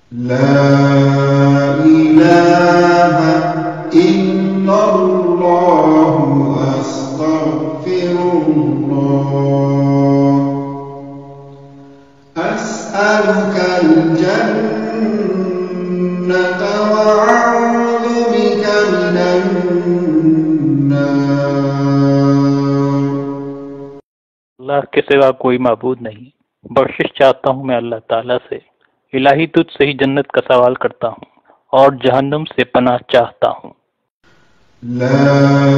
لا إله إلا الله أستغفر الله أسألك الجنة وأعوذ بك من النار۔ اللہ کے سوا کوئی معبود نہیں، بخشش چاہتا ہوں میں اللہ تعالیٰ سے۔ الہی تجھ سے ہی جنت کا سوال کرتا ہوں اور جہنم سے پناہ چاہتا ہوں۔ لا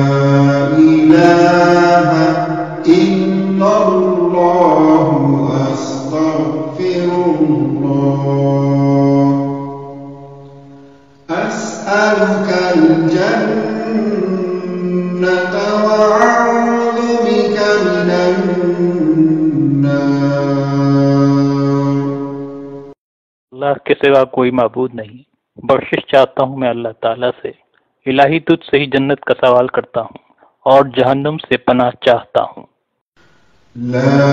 إله إلا الله أستغفر الله أسألك الجنة وأعوذ بك من النار۔ اللہ کے سوا کوئی معبود نہیں، بخشش چاہتا ہوں میں اللہ تعالیٰ سے۔ الہی تجھ سے ہی جنت کا سوال کرتا ہوں اور جہنم سے پناہ چاہتا ہوں۔ لا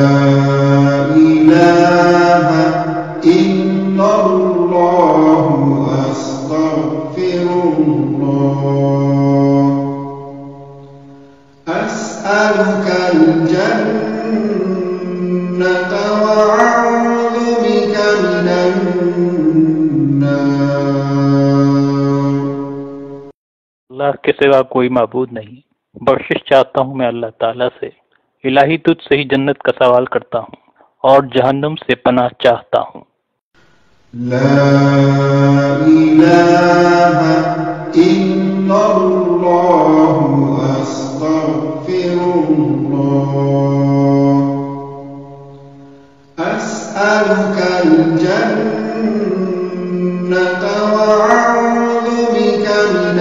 إله إلا الله أستغفر الله أسألك الجنة وأعوذ بك من النار۔ اللہ کے سوا کوئی معبود نہیں، بخشش چاہتا ہوں میں اللہ تعالیٰ سے۔ الہی تجھ سے ہی جنت کا سوال کرتا ہوں اور جہنم سے پناہ چاہتا ہوں۔ لا إله إلا الله أستغفر الله أسألك الجنة وأعوذ بك من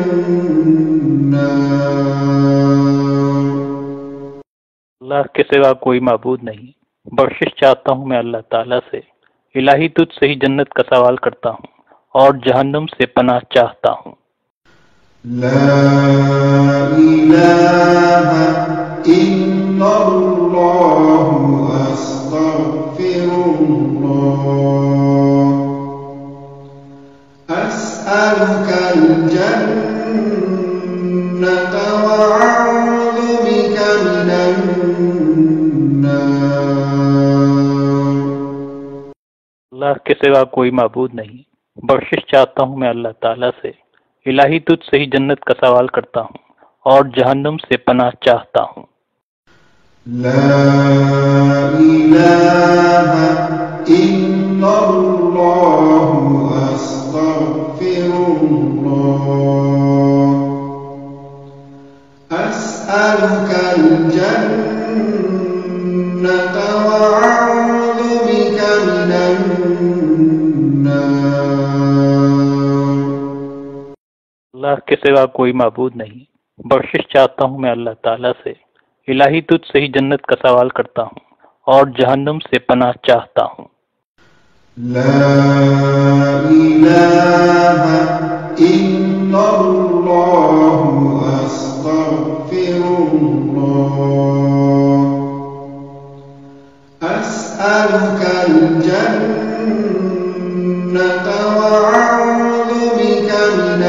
النار۔ اللہ کے سوا کوئی معبود نہیں، بخشش چاہتا ہوں میں اللہ تعالیٰ سے۔ الہی تجھ سے ہی جنت کا سوال کرتا ہوں اور جہنم سے پناہ چاہتا ہوں۔ لا إله إلا الله أستغفر الله أسألك الجنة وأعوذ بك من النار۔ اللہ کے سوا کوئی معبود نہیں، بخشش چاہتا ہوں میں اللہ تعالیٰ سے۔ الہی تجھ سے ہی جنت کا سوال کرتا ہوں اور جہنم سے پناہ چاہتا ہوں۔ لا إله إلا الله أستغفر الله أسألك الجنة وأعوذ بك من النار۔ اللہ کے سوا کوئی معبود نہیں، بخشش چاہتا ہوں میں اللہ تعالیٰ سے۔ الہی تجھ سے ہی جنت کا سوال کرتا ہوں اور جہنم سے پناہ چاہتا ہوں۔ لا إله إلا الله أستغفر الله أسألك الجنة وأعوذ بك من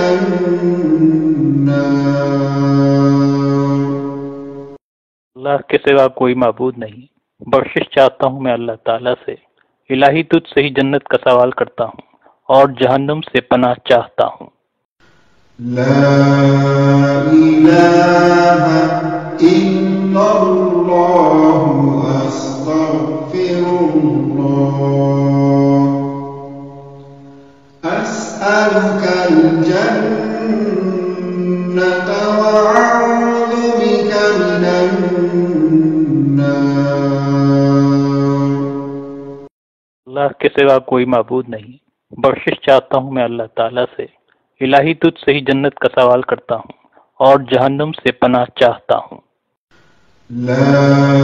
النار۔ اللہ کے سوا کوئی معبود نہیں، بخشش چاہتا ہوں میں اللہ تعالیٰ سے۔ الہی تجھ سے ہی جنت کا سوال کرتا ہوں اور جہنم سے پناہ چاہتا ہوں۔ لا إله إلا الله أستغفر الله أسألك الجنة وأعوذ بك من النار۔ اللہ کے سوا کوئی معبود نہیں، بخشش چاہتا ہوں میں اللہ تعالیٰ سے۔ الہی تجھ سے ہی جنت کا سوال کرتا ہوں اور جہنم سے پناہ چاہتا ہوں۔ لا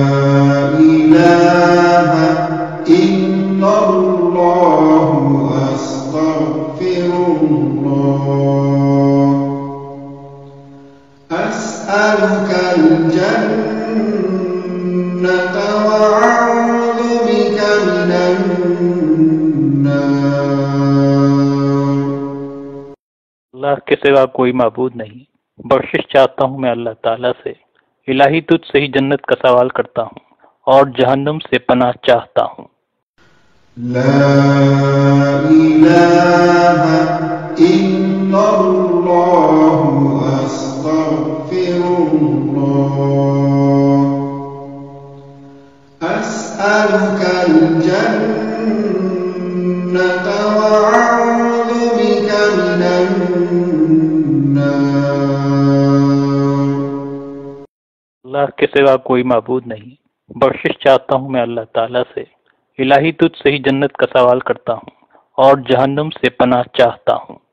إله إلا الله أستغفر الله أسألك الجنة وأعوذ بك من النار۔ اللہ کے سوا کوئی معبود نہیں، بخشش چاہتا ہوں میں اللہ تعالیٰ سے، الہی تجھ سے ہی جنت کا سوال کرتا ہوں اور جہنم سے پناہ چاہتا ہوں۔ لا إله إلا الله أستغفر الله أسألك الجنة وأعوذ بك من النار اللہ کے سوا کوئی معبود نہیں، بخشش چاہتا ہوں میں اللہ تعالیٰ سے، الہی تجھ سے ہی جنت کا سوال کرتا ہوں اور جہنم سے پناہ چاہتا ہوں۔